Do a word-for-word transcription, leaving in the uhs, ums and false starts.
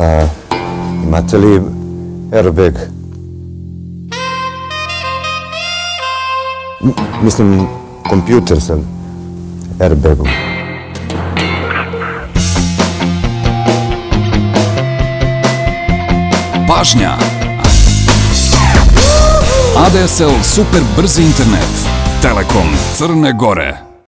Imate li airbag? Mislim, kompjuter sa airbagom. Pažnja! A D S L super brzi internet. Telekom Crne Gore.